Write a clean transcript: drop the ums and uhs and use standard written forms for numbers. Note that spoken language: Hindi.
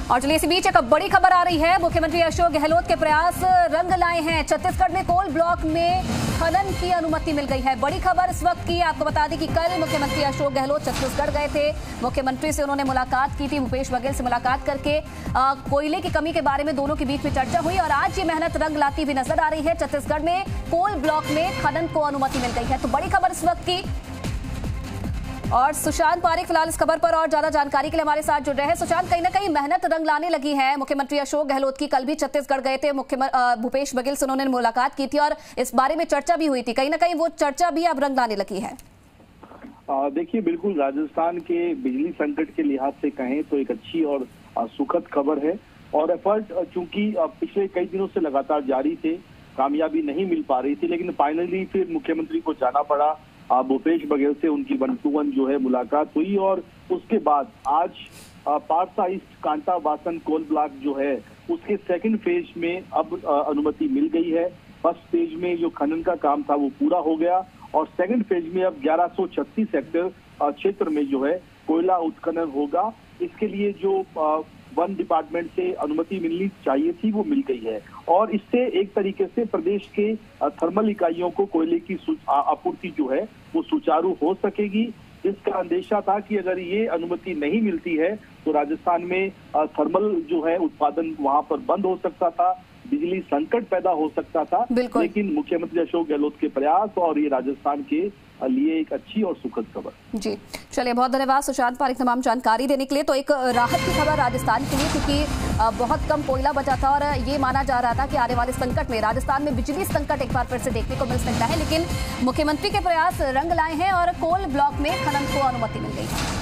और चलिए इसी बीच एक बड़ी खबर आ रही है। मुख्यमंत्री अशोक गहलोत के प्रयास रंग लाए हैं। छत्तीसगढ़ में कोल ब्लॉक में खनन की अनुमति मिल गई है। बड़ी खबर इस वक्त की आपको बता दें कि कल मुख्यमंत्री अशोक गहलोत छत्तीसगढ़ गए थे। मुख्यमंत्री से उन्होंने मुलाकात की थी। भूपेश बघेल से मुलाकात करके कोयले की कमी के बारे में दोनों के बीच में चर्चा हुई और आज ये मेहनत रंग लाती हुई नजर आ रही है। छत्तीसगढ़ में कोल ब्लॉक में खनन को अनुमति मिल गई है। तो बड़ी खबर इस वक्त की। और सुशांत पारेख फिलहाल इस खबर पर और ज्यादा जानकारी के लिए हमारे साथ जुड़ रहे हैं। सुशांत, कहीं ना कहीं मेहनत रंग लाने लगी है। मुख्यमंत्री अशोक गहलोत की कल भी छत्तीसगढ़ गए थे। भूपेश बघेल से उन्होंने मुलाकात की थी और इस बारे में चर्चा भी हुई थी। कहीं ना कहीं वो चर्चा भी अब रंग लाने लगी है। देखिए, बिल्कुल राजस्थान के बिजली संकट के लिहाज से कहें तो एक अच्छी और सुखद खबर है। और एफर्ट चूंकि पिछले कई दिनों से लगातार जारी थे, कामयाबी नहीं मिल पा रही थी, लेकिन फाइनली फिर मुख्यमंत्री को जाना पड़ा। भूपेश बघेल से उनकी 1-to-1 जो है मुलाकात हुई और उसके बाद आज पारसा ईस्ट कांटा बासन कोल ब्लॉक जो है उसके सेकंड फेज में अब अनुमति मिल गई है। फर्स्ट फेज में जो खनन का काम था वो पूरा हो गया और सेकंड फेज में अब 1136 हेक्टेयर क्षेत्र में जो है कोयला उत्खनन होगा। इसके लिए जो वन डिपार्टमेंट से अनुमति मिलनी चाहिए थी वो मिल गई है और इससे एक तरीके से प्रदेश के थर्मल इकाइयों को कोयले की आपूर्ति जो है वो सुचारू हो सकेगी। जिसका अंदेशा था कि अगर ये अनुमति नहीं मिलती है तो राजस्थान में थर्मल जो है उत्पादन वहां पर बंद हो सकता था, बिजली संकट पैदा हो सकता था। लेकिन मुख्यमंत्री अशोक गहलोत के प्रयास और ये राजस्थान के लिए एक अच्छी और सुखद खबर। जी चलिए, बहुत धन्यवाद सुशांत पारेख तमाम जानकारी देने के लिए। तो एक राहत की खबर राजस्थान के लिए, क्योंकि बहुत कम कोयला बचा था और ये माना जा रहा था कि आने वाले संकट में राजस्थान में बिजली संकट एक बार फिर से देखने को मिल सकता है। लेकिन मुख्यमंत्री के प्रयास रंग लाए हैं और कोल ब्लॉक में खनन को अनुमति मिल गई है।